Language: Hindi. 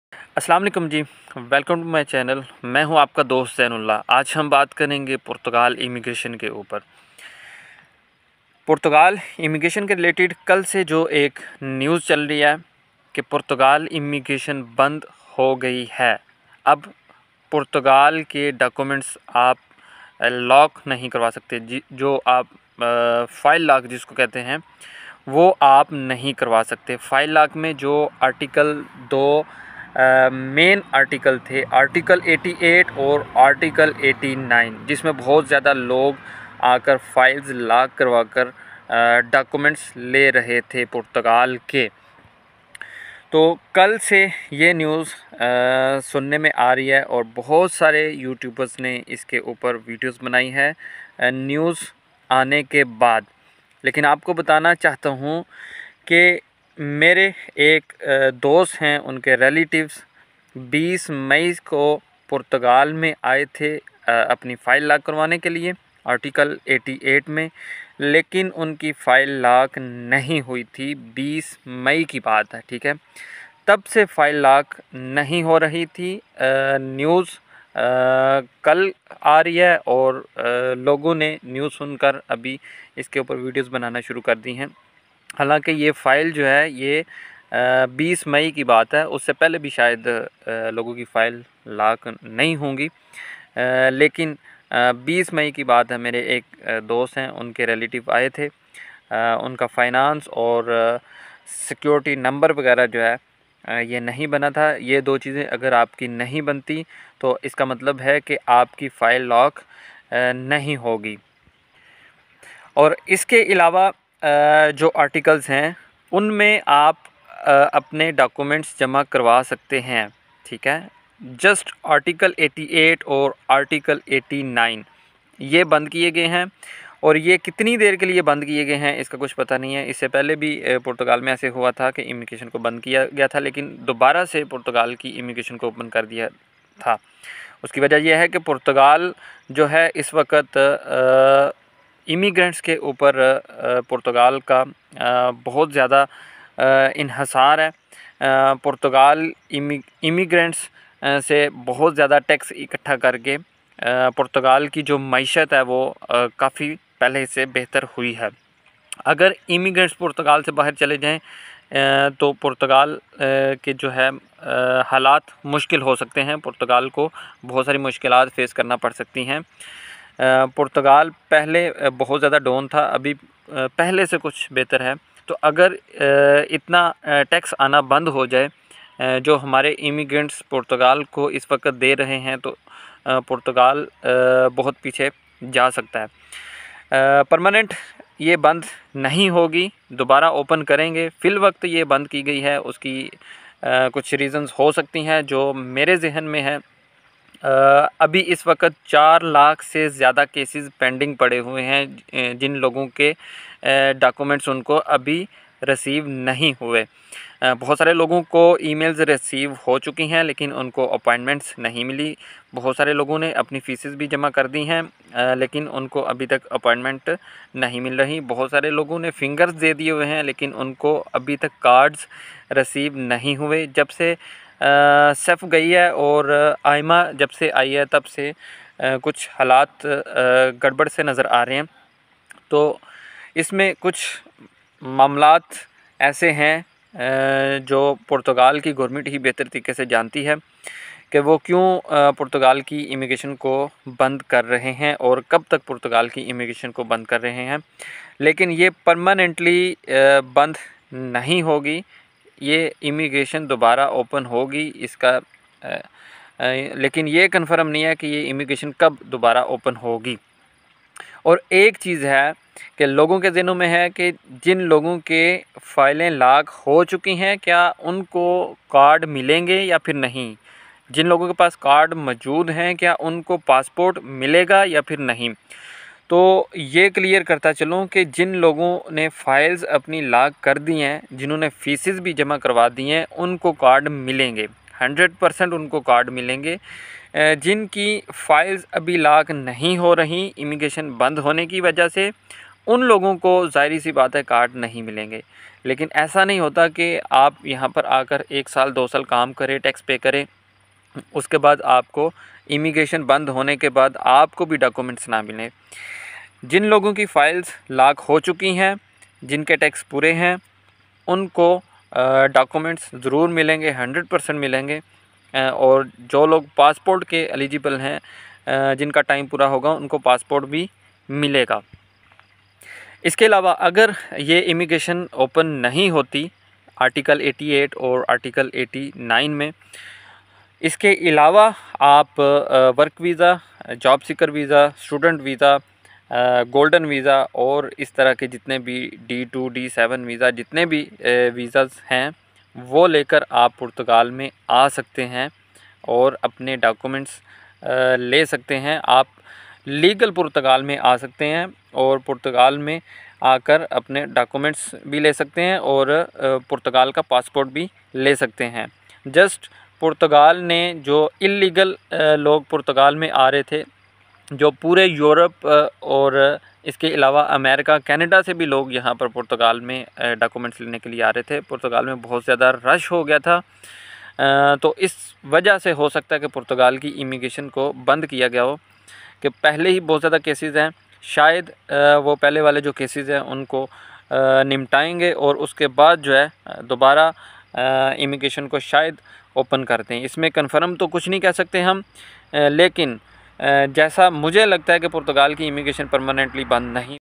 अस्सलाम वालेकुम जी। Welcome to my channel. मैं हूं आपका दोस्त ज़ैनुल्लाह। आज हम बात करेंगे पुर्तगाल इमिग्रेशन के ऊपर। पुर्तगाल इमिग्रेशन के रिलेटेड कल से जो एक न्यूज़ चल रही है कि पुर्तगाल इमिग्रेशन बंद हो गई है। अब पुर्तगाल के डॉक्यूमेंट्स आप लॉक नहीं करवा सकते। जो आप फाइल लॉक जिसको कहते हैं वो आप नहीं करवा सकते। फाइल लॉक में जो आर्टिकल दो मेन आर्टिकल थे, आर्टिकल 88 और आर्टिकल 89, जिसमें बहुत ज़्यादा लोग आकर फाइल्स लॉक करवा कर डॉक्यूमेंट्स ले रहे थे पुर्तगाल के। तो कल से ये न्यूज़ सुनने में आ रही है और बहुत सारे यूट्यूबर्स ने इसके ऊपर वीडियोस बनाई है न्यूज़ आने के बाद। लेकिन आपको बताना चाहता हूँ कि मेरे एक दोस्त हैं, उनके रिलेटिव्स 20 मई को पुर्तगाल में आए थे अपनी फ़ाइल लॉक करवाने के लिए आर्टिकल 88 में, लेकिन उनकी फ़ाइल लॉक नहीं हुई थी। 20 मई की बात है, ठीक है। तब से फ़ाइल लॉक नहीं हो रही थी। न्यूज़ कल आ रही है और लोगों ने न्यूज़ सुनकर अभी इसके ऊपर वीडियोस बनाना शुरू कर दी हैं। हालांकि ये फ़ाइल जो है ये 20 मई की बात है, उससे पहले भी शायद लोगों की फ़ाइल लॉक नहीं होंगी। लेकिन 20 मई की बात है। मेरे एक दोस्त हैं, उनके रिलेटिव आए थे। उनका फ़ाइनांस और सिक्योरिटी नंबर वगैरह जो है ये नहीं बना था। ये दो चीज़ें अगर आपकी नहीं बनती तो इसका मतलब है कि आपकी फ़ाइल लॉक नहीं होगी। और इसके अलावा जो आर्टिकल्स हैं उनमें आप अपने डॉक्यूमेंट्स जमा करवा सकते हैं, ठीक है। जस्ट आर्टिकल 88 और आर्टिकल 89 ये बंद किए गए हैं। और ये कितनी देर के लिए बंद किए गए हैं इसका कुछ पता नहीं है। इससे पहले भी पुर्तगाल में ऐसे हुआ था कि इमिग्रेशन को बंद किया गया था, लेकिन दोबारा से पुर्तगाल की इमिग्रेशन को ओपन कर दिया था। उसकी वजह यह है कि पुर्तगाल जो है इस वक्त इमिग्रेंट्स के ऊपर पुर्तगाल का बहुत ज़्यादा इन्हसार है। पुर्तगाल इमिग्रेंट्स से बहुत ज़्यादा टैक्स इकट्ठा करके पुर्तगाल की जो मईशत है वो काफ़ी पहले से बेहतर हुई है। अगर इमिग्रेंट्स पुर्तगाल से बाहर चले जाएं तो पुर्तगाल के जो है हालात मुश्किल हो सकते हैं। पुर्तगाल को बहुत सारी मुश्किलात फ़ेस करना पड़ सकती हैं। पुर्तगाल पहले बहुत ज़्यादा डाउन था, अभी पहले से कुछ बेहतर है। तो अगर इतना टैक्स आना बंद हो जाए जो हमारे इमिग्रेंट्स पुर्तगाल को इस वक्त दे रहे हैं, तो पुर्तगाल बहुत पीछे जा सकता है। परमानेंट ये बंद नहीं होगी, दोबारा ओपन करेंगे। फ़िल वक्त ये बंद की गई है, उसकी कुछ रीज़न्स हो सकती हैं जो मेरे जहन में है। अभी इस वक्त 4 लाख से ज़्यादा केसेस पेंडिंग पड़े हुए हैं, जिन लोगों के डॉक्यूमेंट्स उनको अभी रिसीव नहीं हुए। बहुत सारे लोगों को ईमेल्स रिसीव हो चुकी हैं लेकिन उनको अपॉइंटमेंट्स नहीं मिली। बहुत सारे लोगों ने अपनी फ़ीसेस भी जमा कर दी हैं लेकिन उनको अभी तक अपॉइंटमेंट नहीं मिल रही। बहुत सारे लोगों ने फिंगर्स दे दिए हुए हैं लेकिन उनको अभी तक कार्ड्स रिसीव नहीं हुए। जब से सेफ गई है और आयमा जब से आई है तब से कुछ हालात गड़बड़ से नज़र आ रहे हैं। तो इसमें कुछ मामलात ऐसे हैं जो पुर्तगाल की गवर्नमेंट ही बेहतर तरीके से जानती है कि वो क्यों पुर्तगाल की इमिग्रेशन को बंद कर रहे हैं और कब तक पुर्तगाल की इमिग्रेशन को बंद कर रहे हैं। लेकिन ये परमानेंटली बंद नहीं होगी, ये इमिग्रेशन दोबारा ओपन होगी। इसका लेकिन ये कंफर्म नहीं है कि ये इमिग्रेशन कब दोबारा ओपन होगी। और एक चीज़ है कि लोगों के ज़हनों में है कि जिन लोगों के फ़ाइलें लॉक हो चुकी हैं क्या उनको कार्ड मिलेंगे या फिर नहीं। जिन लोगों के पास कार्ड मौजूद हैं क्या उनको पासपोर्ट मिलेगा या फिर नहीं। तो ये क्लियर करता चलूँ कि जिन लोगों ने फ़ाइल्स अपनी लॉक कर दी हैं, जिन्होंने फ़ीसेस भी जमा करवा दी हैं, उनको कार्ड मिलेंगे, 100% उनको कार्ड मिलेंगे। जिनकी फ़ाइल्स अभी लॉक नहीं हो रही इमिग्रेशन बंद होने की वजह से, उन लोगों को ज़ाहिर सी बात है कार्ड नहीं मिलेंगे। लेकिन ऐसा नहीं होता कि आप यहाँ पर आकर 1 साल 2 साल काम करें, टैक्स पे करें, उसके बाद आपको इमिग्रेशन बंद होने के बाद आपको भी डॉक्यूमेंट्स ना मिलें। जिन लोगों की फ़ाइल्स लॉक हो चुकी हैं, जिनके टैक्स पूरे हैं, उनको डॉक्यूमेंट्स ज़रूर मिलेंगे, 100% मिलेंगे। और जो लोग पासपोर्ट के एलिजिबल हैं, जिनका टाइम पूरा होगा, उनको पासपोर्ट भी मिलेगा। इसके अलावा अगर ये इमिग्रेशन ओपन नहीं होती आर्टिकल 88 और आर्टिकल 89 में, इसके अलावा आप work visa, job seeker visa, student visa, golden visa और इस तरह के जितने भी D2 D7 वीज़ा, जितने भी वीज़ाज़ हैं, वो लेकर आप पुर्तगाल में आ सकते हैं और अपने डॉक्यूमेंट्स ले सकते हैं। आप लीगल पुर्तगाल में आ सकते हैं और पुर्तगाल में आकर अपने डॉक्यूमेंट्स भी ले सकते हैं और पुर्तगाल का पासपोर्ट भी ले सकते हैं। जस्ट पुर्तगाल ने जो इल्लीगल लोग पुर्तगाल में आ रहे थे, जो पूरे यूरोप और इसके अलावा अमेरिका, कनाडा से भी लोग यहाँ पर पुर्तगाल में डॉक्यूमेंट्स लेने के लिए आ रहे थे। पुर्तगाल में बहुत ज़्यादा रश हो गया था, तो इस वजह से हो सकता है कि पुर्तगाल की इमिग्रेशन को बंद किया गया हो, कि पहले ही बहुत ज़्यादा केसेस हैं। शायद वो पहले वाले जो केसेस हैं उनको निपटाएंगे और उसके बाद जो है दोबारा इमिग्रेशन को शायद ओपन करते हैं। इसमें कंफर्म तो कुछ नहीं कह सकते हम, लेकिन जैसा मुझे लगता है कि पुर्तगाल की इमिग्रेशन परमानेंटली बंद नहीं